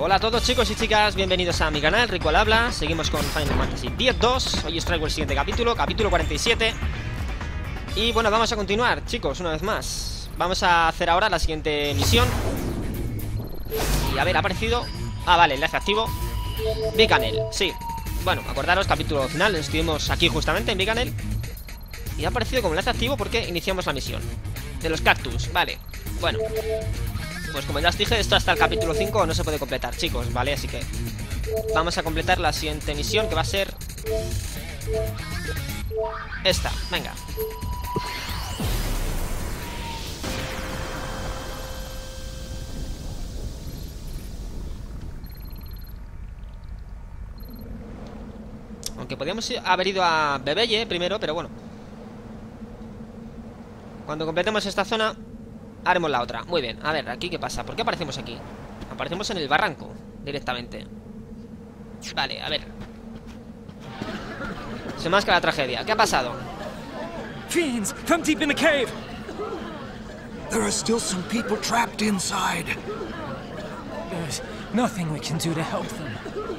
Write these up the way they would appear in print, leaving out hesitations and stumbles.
Hola a todos chicos y chicas, bienvenidos a mi canal, Rico al habla. Seguimos con Final Fantasy X-2. Hoy os traigo el siguiente capítulo, capítulo 47. Y bueno, vamos a continuar, chicos, una vez más. Vamos a hacer ahora la siguiente misión. Y a ver, ha aparecido... Ah, vale, enlace activo. Bicanel, sí. Bueno, acordaros, capítulo final, estuvimos aquí justamente en Bicanel. Y ha aparecido como enlace activo porque iniciamos la misión de los cactus, vale. Bueno, pues como ya os dije, esto hasta el capítulo 5 no se puede completar, chicos, ¿vale? Así que vamos a completar la siguiente misión, que va a ser esta, venga. Aunque podríamos haber ido a Bebelle primero, pero bueno. Cuando completemos esta zona haremos la otra. Muy bien, a ver, aquí qué pasa. ¿Por qué aparecemos aquí? Aparecemos en el barranco directamente. Vale, a ver. Se masca la tragedia. ¿Qué ha pasado? Fiends from deep in the cave. There are still some people trapped inside. There's nothing we can do to help them.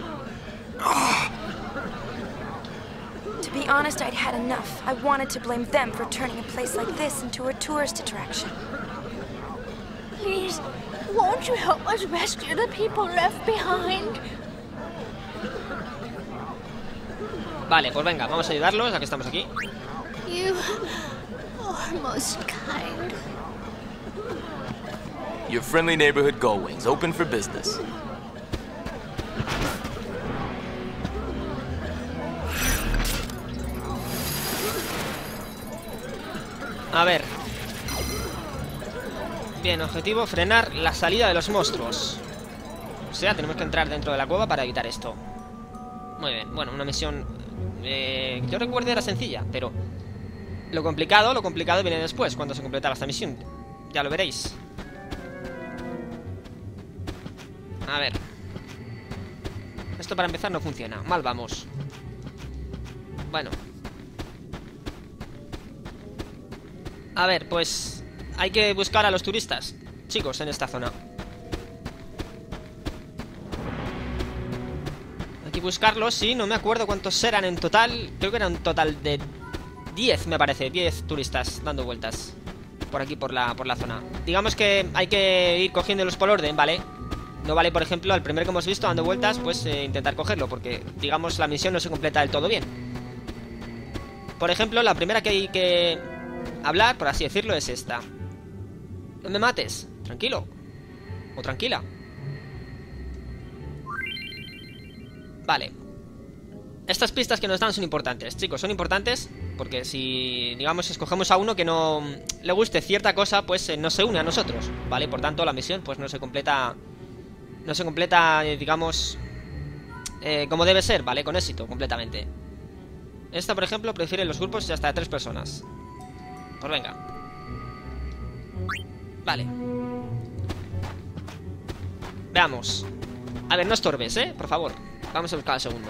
To be honest, I'd had enough. I wanted to blame them for turning a place like this into a tourist attraction. Please, won't you help us rescue the people left behind? Vale, pues venga, vamos a ayudarlos, ya que estamos aquí. You are most kind. Your friendly neighborhood Gullwings, open for business. A ver. Bien, objetivo, frenar la salida de los monstruos. O sea, tenemos que entrar dentro de la cueva para evitar esto. Muy bien, bueno, una misión yo recuerdo era sencilla, pero lo complicado viene después, cuando se completara esta misión. Ya lo veréis. A ver. Esto para empezar no funciona, mal vamos. Bueno. A ver, pues hay que buscar a los turistas, chicos, en esta zona. Hay que buscarlos, sí, no me acuerdo cuántos eran en total. Creo que era un total de 10, me parece, 10 turistas dando vueltas por aquí, por la zona. Digamos que hay que ir cogiéndolos por orden, ¿vale? No vale, por ejemplo, al primer que hemos visto dando vueltas, pues intentar cogerlo, porque, digamos, la misión no se completa del todo bien. Por ejemplo, la primera que hay que hablar, por así decirlo, es esta. No me mates, tranquilo. O tranquila. Vale. Estas pistas que nos dan son importantes, chicos, son importantes porque si, digamos, escogemos a uno que no le guste cierta cosa, pues no se une a nosotros, ¿vale? Por tanto, la misión pues no se completa, digamos, como debe ser, ¿vale? Con éxito, completamente. Esta, por ejemplo, prefiere los grupos de hasta 3 personas. Pues venga. Vale. Veamos. A ver, no estorbes, por favor. Vamos a buscar el segundo.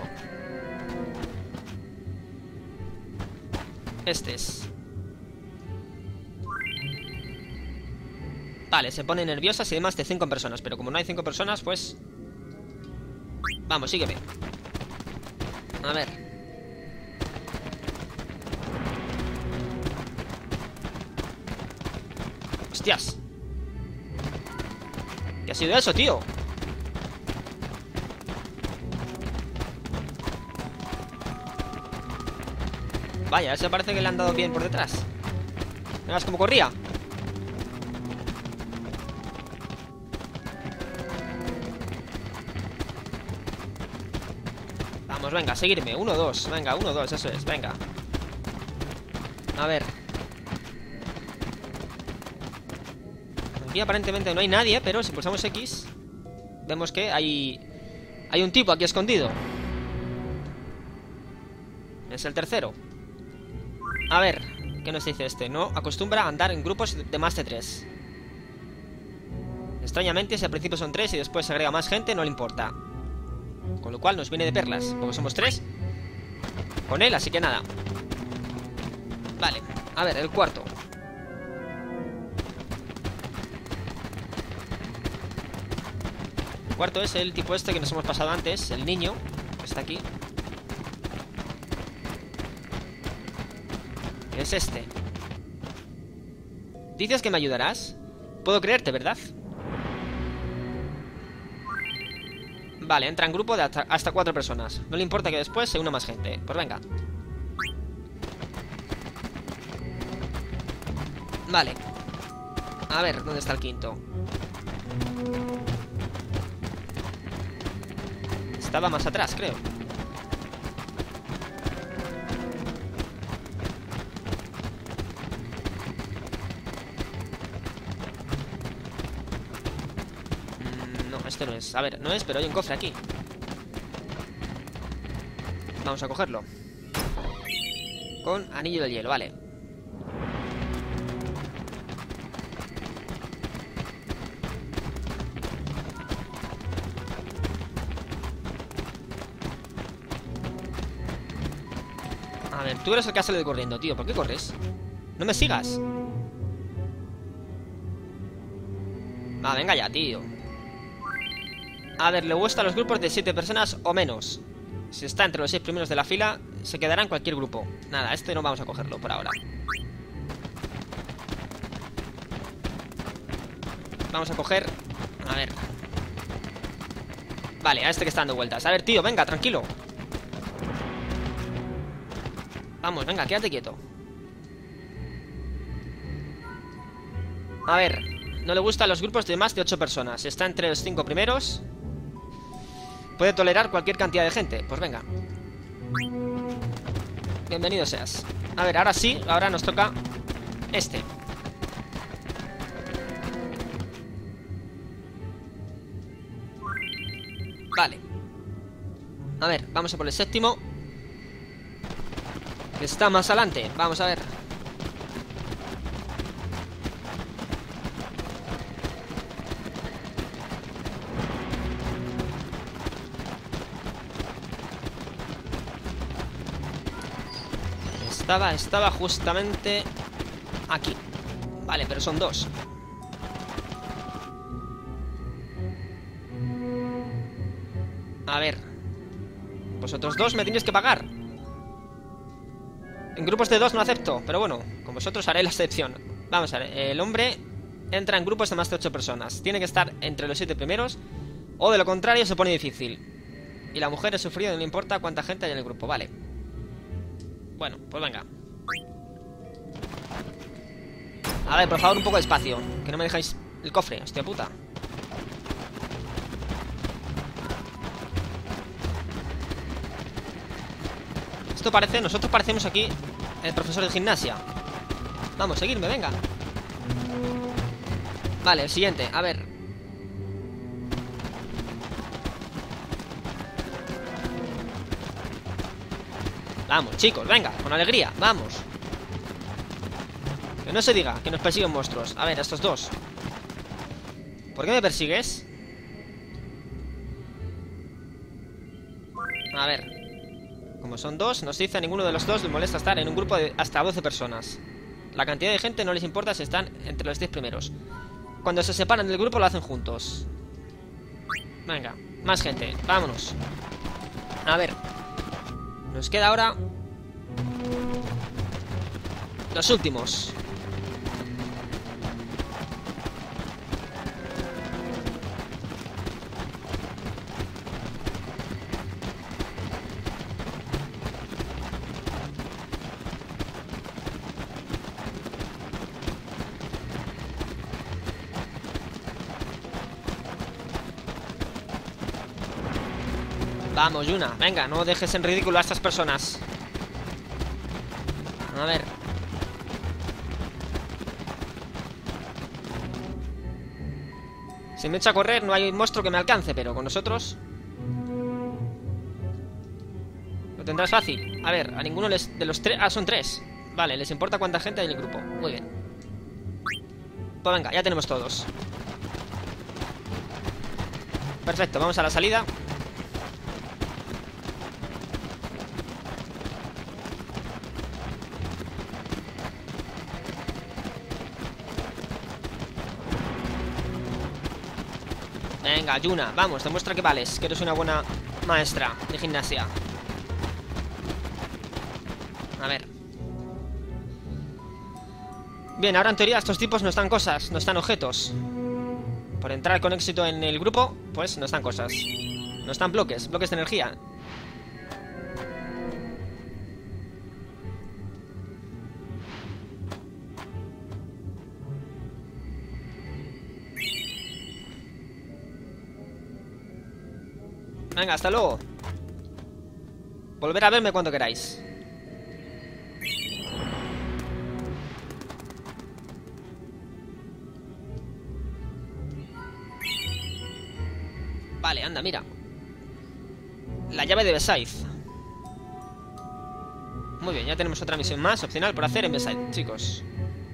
Este es. Vale, se pone nerviosa si hay más de 5 personas. Pero como no hay 5 personas, pues... Vamos, sígueme. A ver. ¡Hostias! ¿Qué ha sido eso, tío? Vaya, ese parece que le han dado bien por detrás. ¿Veas cómo corría? Vamos, venga, seguirme. 1, 2, venga, 1, 2, eso es, venga. A ver. Aquí aparentemente no hay nadie, pero si pulsamos X vemos que hay un tipo aquí escondido. Es el tercero. A ver, ¿qué nos dice este? No acostumbra a andar en grupos de más de 3. Extrañamente, si al principio son 3 y después se agrega más gente, no le importa. Con lo cual nos viene de perlas, porque somos 3 con él, así que nada. Vale, a ver, el cuarto. cuarto es el tipo este que nos hemos pasado antes, el niño, que está aquí. Es este. ¿Dices que me ayudarás? Puedo creerte, ¿verdad? Vale, entra en grupo de hasta 4 personas. No le importa que después se una más gente. Pues venga. Vale. A ver, ¿dónde está el quinto? Estaba más atrás, creo. No, este no es. A ver, no es, pero hay un cofre aquí. Vamos a cogerlo. Con anillo del hielo, vale. A ver, tú eres el que ha salido corriendo, tío. ¿Por qué corres? No me sigas. Va, venga ya, tío. A ver, le gustan los grupos de 7 personas o menos. Si está entre los 6 primeros de la fila, se quedará en cualquier grupo. Nada, este no vamos a cogerlo por ahora. Vamos a coger... A ver. Vale, a este que está dando vueltas. A ver, tío, venga, tranquilo. Vamos, venga, quédate quieto. A ver, no le gustan los grupos de más de 8 personas. Está entre los 5 primeros. Puede tolerar cualquier cantidad de gente. Pues venga. Bienvenido seas. A ver, ahora sí, ahora nos toca este. Vale. A ver, vamos a por el séptimo, que está más adelante. Vamos a ver. Estaba justamente aquí. Vale, pero son 2. A ver. Vosotros 2 me tenéis que pagar. En grupos de 2 no acepto, pero bueno, con vosotros haré la excepción. Vamos a ver, el hombre entra en grupos de más de 8 personas. Tiene que estar entre los 7 primeros, o de lo contrario se pone difícil. Y la mujer es sufrida, no le importa cuánta gente hay en el grupo, vale. Bueno, pues venga. A ver, por favor, un poco de espacio, que no me dejáis el cofre, hostia puta. Esto parece, nosotros parecemos aquí el profesor de gimnasia. Vamos, seguidme, venga. Vale, el siguiente, a ver. Vamos, chicos, venga, con alegría, vamos. Que no se diga que nos persiguen monstruos. A ver, estos 2. ¿Por qué me persigues? A ver. Como son 2, nos dice a ninguno de los 2 le molesta estar en un grupo de hasta 12 personas. La cantidad de gente no les importa si están entre los 10 primeros. Cuando se separan del grupo lo hacen juntos. Venga, más gente, vámonos. A ver. Nos queda ahora los últimos. Vamos, Yuna, venga, no dejes en ridículo a estas personas. A ver. Si me echa a correr no hay monstruo que me alcance, pero con nosotros lo tendrás fácil. A ver, a ninguno de los 3... Ah, son 3. Vale, les importa cuánta gente hay en el grupo. Muy bien. Pues venga, ya tenemos todos. Perfecto, vamos a la salida. Venga, Yuna, vamos, demuestra que vales, que eres una buena maestra de gimnasia. A ver. Bien, ahora en teoría estos tipos no están cosas, no están objetos. Por entrar con éxito en el grupo, pues no están cosas. No están bloques, bloques de energía. Venga, hasta luego. Volver a verme cuando queráis. Vale, anda, mira. La llave de Besaid. Muy bien, ya tenemos otra misión más opcional por hacer en Besaid, chicos.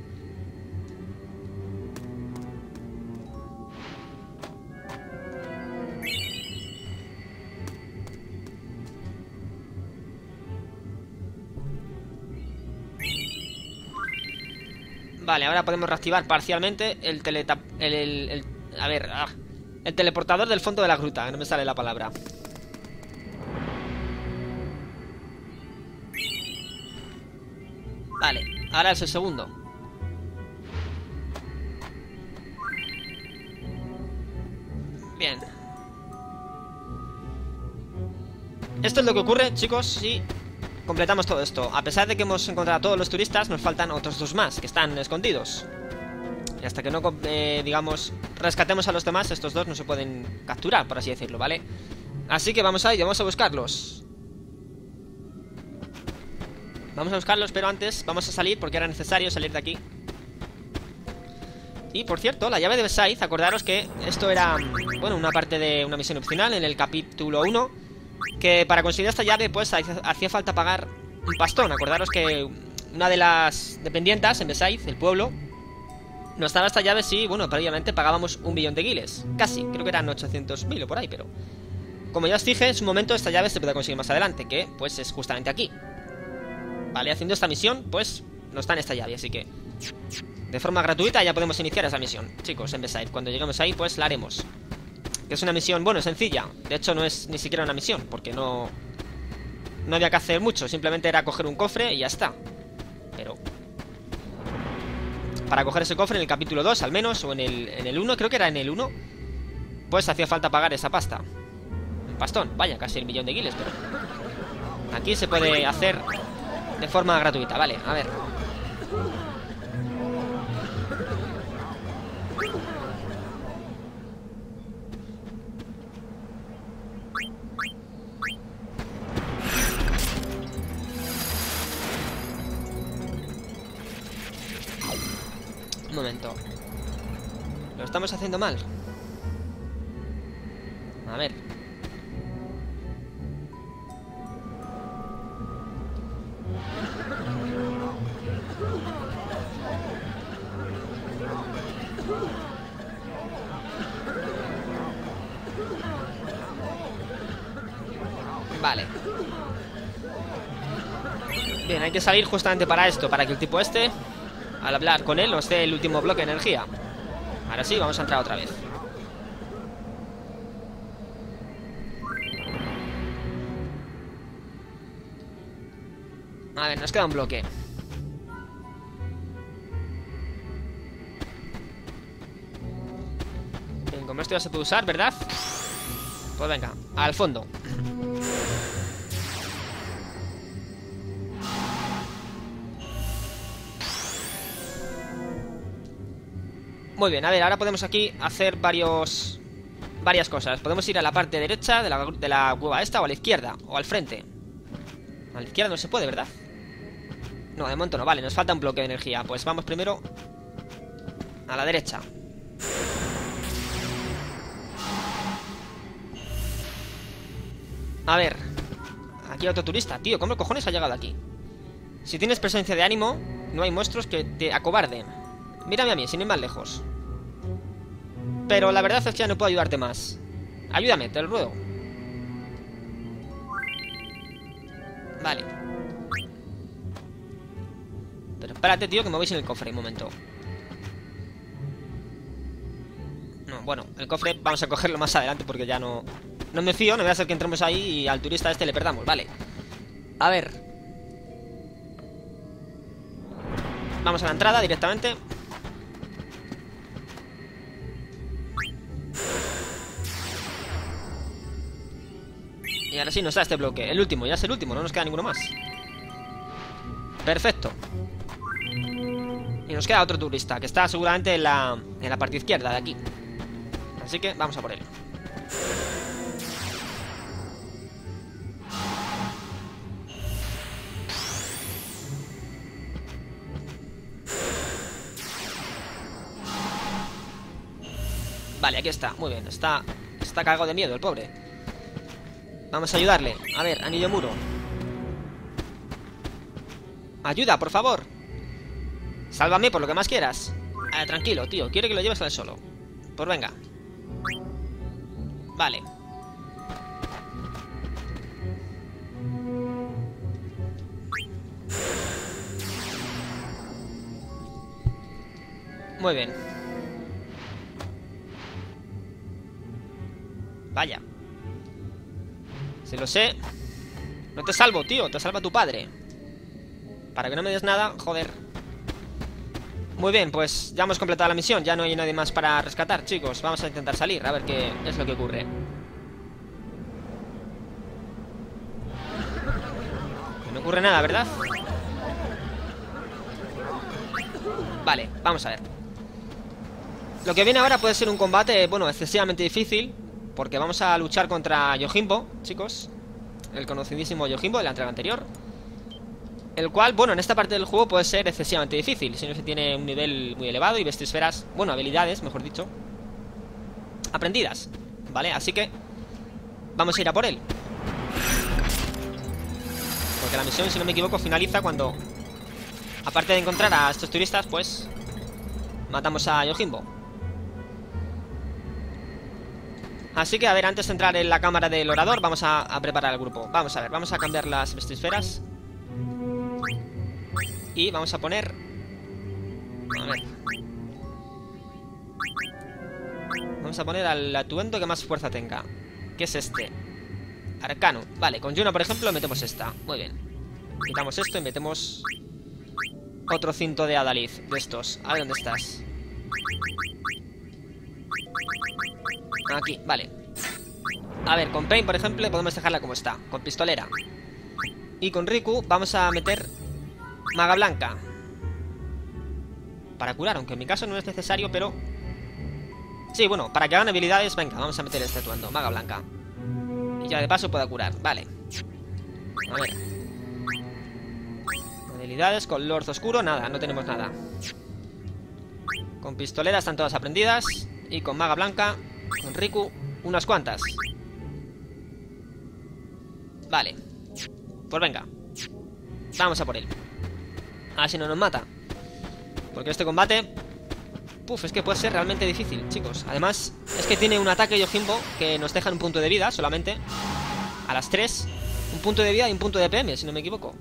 Vale, ahora podemos reactivar parcialmente el el teleportador del fondo de la gruta. No me sale la palabra. Vale, ahora es el segundo. Bien. Esto es lo que ocurre, chicos, si completamos todo esto. A pesar de que hemos encontrado a todos los turistas, nos faltan otros dos más que están escondidos. Y hasta que no, digamos, rescatemos a los demás, estos dos no se pueden capturar, por así decirlo, ¿vale? Así que vamos a ir, vamos a buscarlos. Vamos a buscarlos, pero antes vamos a salir porque era necesario salir de aquí. Y, por cierto, la llave de Besaid, acordaros que esto era, bueno, una parte de una misión opcional en el capítulo 1. Que para conseguir esta llave, pues, hacía falta pagar un pastón. Acordaros que una de las dependientas en Besaid, el pueblo, nos daba esta llave si, bueno, previamente pagábamos 1 billón de guiles. Casi, creo que eran 800.000 o por ahí, pero... Como ya os dije, en su momento esta llave se puede conseguir más adelante, que, pues, es justamente aquí. Vale, haciendo esta misión, pues, nos dan esta llave, así que... De forma gratuita ya podemos iniciar esa misión, chicos, en Besaid. Cuando lleguemos ahí, pues, la haremos. Que es una misión, bueno, sencilla. De hecho, no es ni siquiera una misión, porque no había que hacer mucho. Simplemente era coger un cofre y ya está. Pero... para coger ese cofre en el capítulo 2, al menos, o en el 1, creo que era en el 1, pues hacía falta pagar esa pasta. Un pastón, vaya, casi el millón de guiles, pero... Aquí se puede hacer de forma gratuita, vale, a ver. Un momento. Lo estamos haciendo mal. A ver. Vale. Bien, hay que salir justamente para esto, para que el tipo este, al hablar con él, nos dé el último bloque de energía. Ahora sí, vamos a entrar otra vez. A ver, nos queda un bloque. Bien, como esto ya se puede usar, ¿verdad? Pues venga, al fondo. Muy bien, a ver, ahora podemos aquí hacer varias cosas. Podemos ir a la parte derecha de la cueva esta, o a la izquierda, o al frente. A la izquierda no se puede, ¿verdad? No, de momento no, vale, nos falta un bloque de energía. Pues vamos primero a la derecha. A ver, aquí hay otro turista. Tío, ¿cómo cojones ha llegado aquí? Si tienes presencia de ánimo, no hay monstruos que te acobarden. Mírame a mí, sin ir más lejos. Pero la verdad es que ya no puedo ayudarte más. Ayúdame, te lo ruego. Vale. Pero espérate, tío, que me voy sin el cofre un momento. No, bueno, el cofre vamos a cogerlo más adelante porque ya no me fío, no voy a hacer que entremos ahí y al turista este le perdamos, vale. A ver. Vamos a la entrada directamente. Y ahora sí nos da este bloque, el último, ya es el último, no nos queda ninguno más. Perfecto. Y nos queda otro turista, que está seguramente en la parte izquierda de aquí. Así que vamos a por él. Vale, aquí está, muy bien, está cagado de miedo el pobre. Vamos a ayudarle. A ver, anillo muro. Ayuda, por favor. Sálvame por lo que más quieras. Tranquilo, tío, quiere que lo lleves al solo. Pues venga. Vale. Muy bien. Vaya. Si lo sé. No te salvo, tío, te salva tu padre. Para que no me des nada, joder. Muy bien, pues ya hemos completado la misión. Ya no hay nadie más para rescatar, chicos. Vamos a intentar salir, a ver qué es lo que ocurre. No ocurre nada, ¿verdad? Vale, vamos a ver. Lo que viene ahora puede ser un combate, bueno, excesivamente difícil, porque vamos a luchar contra Yojimbo, chicos. El conocidísimo Yojimbo de la entrega anterior. El cual, bueno, en esta parte del juego puede ser excesivamente difícil, si no se tiene un nivel muy elevado y vestisferas, bueno, habilidades, mejor dicho, aprendidas, ¿vale? Así que vamos a ir a por él. Porque la misión, si no me equivoco, finaliza cuando, aparte de encontrar a estos turistas, pues matamos a Yojimbo. Así que, a ver, antes de entrar en la cámara del orador, vamos a preparar al grupo. Vamos a ver, vamos a cambiar las vestisferas. Y vamos a poner... A ver. Vamos a poner al atuendo que más fuerza tenga, que es este. Arcano. Vale, con Yuna, por ejemplo, metemos esta. Muy bien. Quitamos esto y metemos otro cinto de Adalid, de estos. A ver, ¿dónde estás? Aquí, vale. A ver, con Pain, por ejemplo, podemos dejarla como está, con pistolera. Y con Riku vamos a meter Maga Blanca para curar, aunque en mi caso no es necesario, pero... Sí, bueno, para que hagan habilidades, venga, vamos a meter este atuendo, Maga Blanca. Y ya de paso pueda curar, vale. A ver. Habilidades con Lord Oscuro, nada, no tenemos nada. Con pistolera están todas aprendidas. Y con Maga Blanca, con Riku, unas cuantas. Vale. Pues venga, vamos a por él. A ver si no nos mata. Porque este combate... Puf, es que puede ser realmente difícil, chicos. Además, es que tiene un ataque Yojimbo que nos deja un punto de vida solamente. A las 3. Un punto de vida y un punto de PM, si no me equivoco.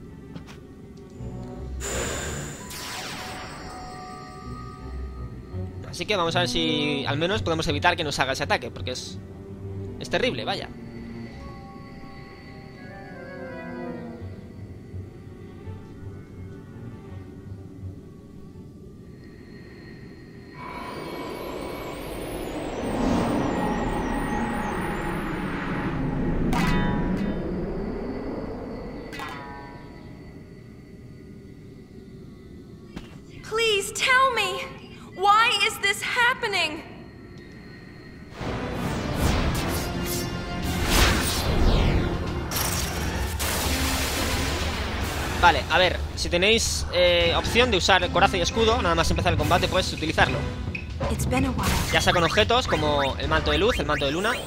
Así que vamos a ver si al menos podemos evitar que nos haga ese ataque, porque es terrible, vaya. Please tell me, why is this happening? Vale, a ver, si tenéis opción de usar coraza y escudo, nada más empezar el combate, pues utilizarlo. Ya sea con objetos como el manto de luz, el manto de luna,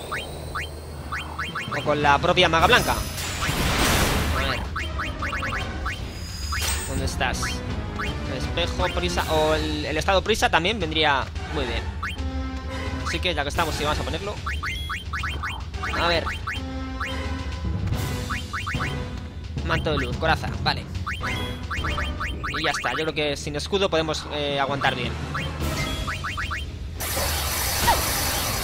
o con la propia Maga Blanca. A ver. ¿Dónde estás? El espejo, prisa, o el estado prisa también vendría muy bien. Así que ya que estamos, sí, vamos a ponerlo. A ver. Manto de luz, coraza, vale. Y ya está, yo creo que sin escudo podemos aguantar bien.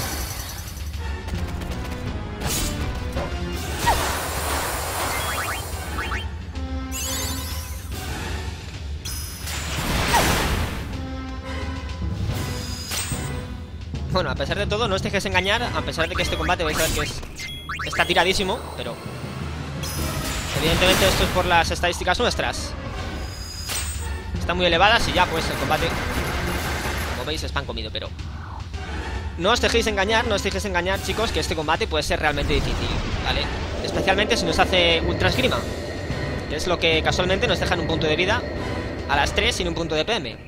Bueno, a pesar de todo, no os dejéis engañar. A pesar de que este combate vais a ver que está tiradísimo, pero evidentemente esto es por las estadísticas nuestras. Están muy elevadas y ya pues el combate, como veis, es pan comido. Pero no os dejéis engañar, chicos, que este combate puede ser realmente difícil, ¿vale? Especialmente si nos hace ultra esgrima, que es lo que casualmente nos deja en un punto de vida a las 3 sin un punto de PM.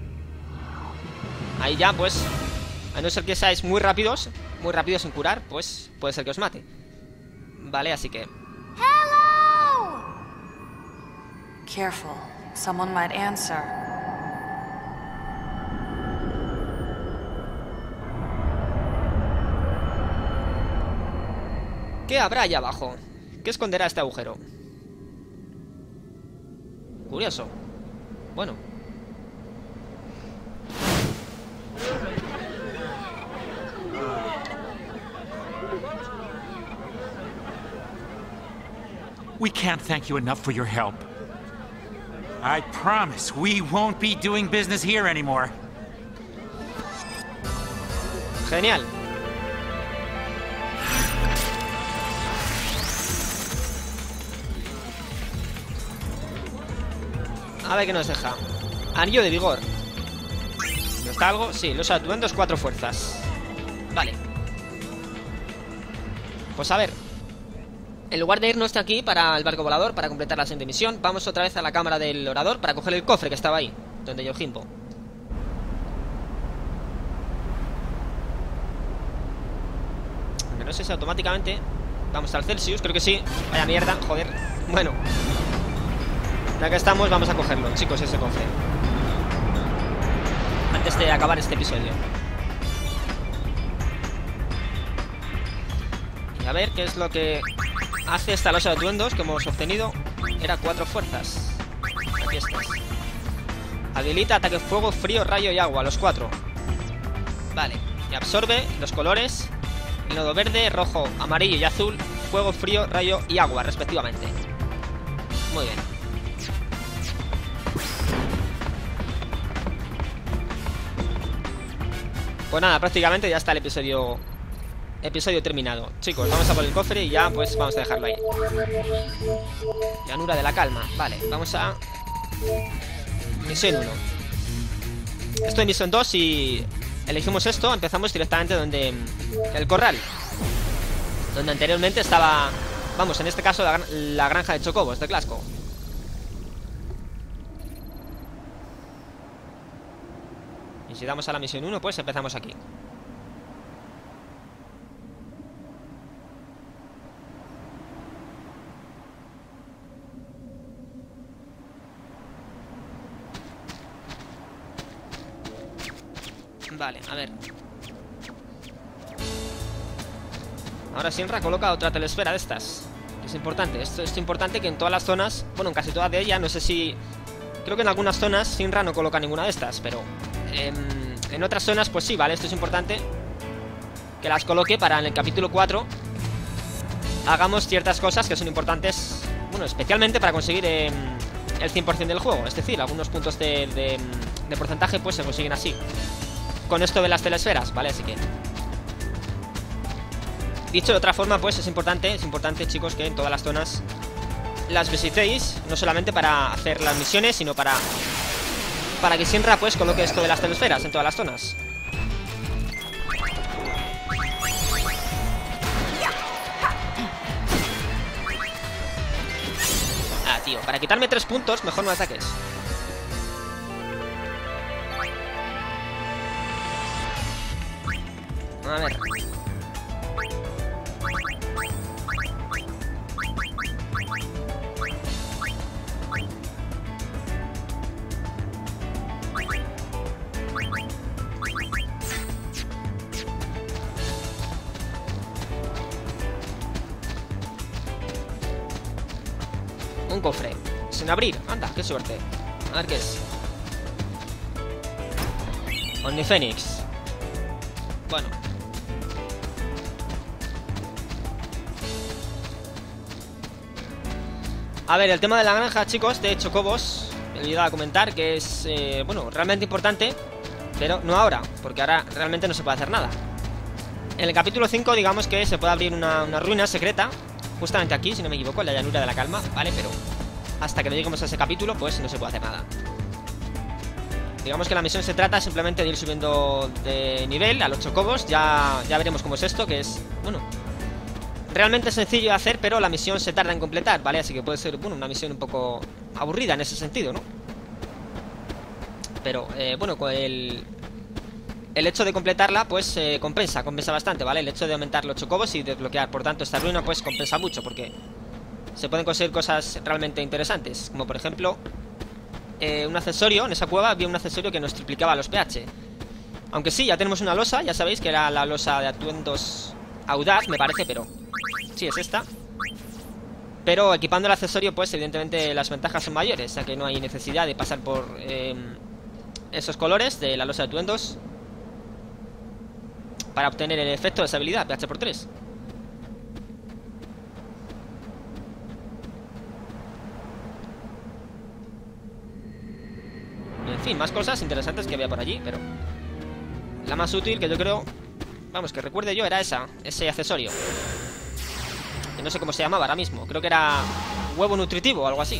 Ahí ya pues, a no ser que seáis muy rápidos en curar, pues puede ser que os mate. Vale, así que... Hello! Careful. Someone might answer. ¿Qué habrá allá abajo? ¿Qué esconderá este agujero? Curioso. Bueno. We can't thank you enough for your help. I promise we won't be doing business here anymore. Genial. A ver qué nos deja. Anillo de vigor. ¿No está algo? Sí, los atuendos 4 fuerzas. Vale. Pues a ver. En lugar de irnos de aquí para el barco volador, para completar la siguiente misión, vamos otra vez a la cámara del orador para coger el cofre que estaba ahí, donde Yojimbo. Aunque no sé si automáticamente vamos al Celsius, creo que sí. Vaya mierda, joder. Bueno, ya que estamos, vamos a cogerlo, chicos, ese cofre, antes de acabar este episodio. Y a ver qué es lo que hace esta losa de atuendos que hemos obtenido. Era 4 fuerzas. Aquí estás. Habilita ataque fuego, frío, rayo y agua, los 4. Vale, y absorbe los colores: el nodo verde, rojo, amarillo y azul, fuego, frío, rayo y agua, respectivamente. Muy bien. Pues nada, prácticamente ya está el episodio terminado. Chicos, vamos a por el cofre y ya pues vamos a dejarlo ahí. Llanura de la calma. Vale, vamos a misión 1. Esto es misión 2 y elegimos esto. Empezamos directamente donde el corral, donde anteriormente estaba, vamos, en este caso la granja de chocobos de Glasgow. Y si damos a la misión 1, pues empezamos aquí. Vale, a ver. Ahora Shinra coloca otra telesfera de estas. Es importante, esto es importante, que en todas las zonas, bueno, en casi todas de ellas, no sé si... Creo que en algunas zonas Shinra no coloca ninguna de estas, pero en otras zonas pues sí, ¿vale? Esto es importante que las coloque para en el capítulo 4 hagamos ciertas cosas que son importantes, bueno, especialmente para conseguir el 100% del juego. Es decir, algunos puntos de porcentaje pues se consiguen así, con esto de las telesferas, ¿vale? Así que, dicho de otra forma, pues es importante, chicos, que en todas las zonas las visitéis, no solamente para hacer las misiones, sino para que Shinra pues coloque esto de las telesferas en todas las zonas. Ah, tío, para quitarme 3 puntos, mejor no ataques. A ver. Un cofre sin abrir, anda, qué suerte. A ver qué es. Omnifénix. Bueno. A ver, el tema de la granja, chicos, de chocobos, me he olvidado comentar que es, bueno, realmente importante, pero no ahora, porque ahora realmente no se puede hacer nada. En el capítulo 5, digamos que se puede abrir una ruina secreta, justamente aquí, si no me equivoco, en la llanura de la calma, ¿vale? Pero hasta que no lleguemos a ese capítulo, pues no se puede hacer nada. Digamos que la misión se trata simplemente de ir subiendo de nivel a los chocobos. Ya veremos cómo es esto, que es, bueno, realmente sencillo de hacer, pero la misión se tarda en completar, ¿vale? Así que puede ser, bueno, una misión un poco aburrida en ese sentido, ¿no? Pero, bueno, con el hecho de completarla, pues compensa bastante, ¿vale? El hecho de aumentar los chocobos y desbloquear, por tanto, esta ruina, pues compensa mucho, porque se pueden conseguir cosas realmente interesantes, como por ejemplo un accesorio. En esa cueva había un accesorio que nos triplicaba los pH. Aunque sí, ya tenemos una losa, ya sabéis que era la losa de atuendos audaz, me parece, pero sí, es esta. Pero equipando el accesorio, pues evidentemente las ventajas son mayores, ya que no hay necesidad de pasar por esos colores de la losa de atuendos para obtener el efecto de esa habilidad, pH por 3. En fin, más cosas interesantes que había por allí, pero la más útil que yo creo, vamos, que recuerde yo, era ese accesorio. Que no sé cómo se llamaba ahora mismo, creo que era huevo nutritivo o algo así.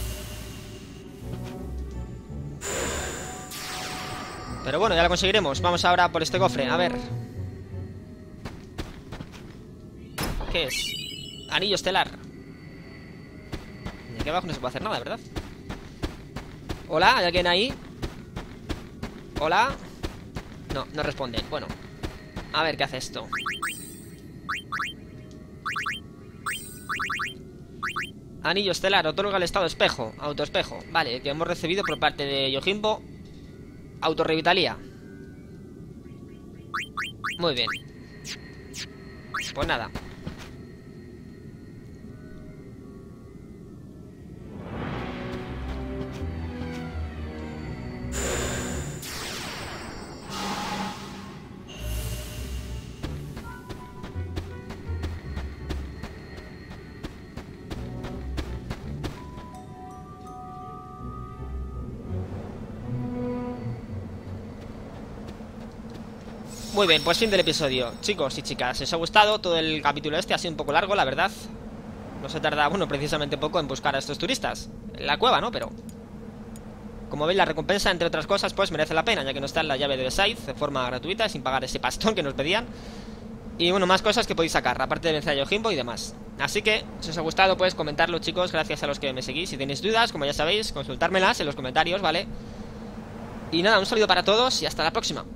Pero bueno, ya lo conseguiremos. Vamos ahora por este cofre, a ver. ¿Qué es? Anillo estelar. Y aquí abajo no se puede hacer nada, ¿verdad? Hola, ¿hay alguien ahí? Hola. No responde. Bueno, a ver qué hace esto. Anillo estelar, otorga el estado espejo, autoespejo. Vale, que hemos recibido por parte de Yojimbo. Autorrevitalía. Muy bien. Pues nada. Muy bien, pues fin del episodio. Chicos y chicas, si os ha gustado todo el capítulo este, ha sido un poco largo, la verdad. No se tarda, bueno, precisamente poco en buscar a estos turistas en la cueva, ¿no? Pero como veis, la recompensa, entre otras cosas, pues merece la pena, ya que nos dan la llave de Besaid de forma gratuita, sin pagar ese pastón que nos pedían. Y bueno, más cosas que podéis sacar, aparte de vencer a Yojimbo y demás. Así que, si os ha gustado, pues comentarlo, chicos. Gracias a los que me seguís. Si tenéis dudas, como ya sabéis, consultármelas en los comentarios, ¿vale? Y nada, un saludo para todos y hasta la próxima.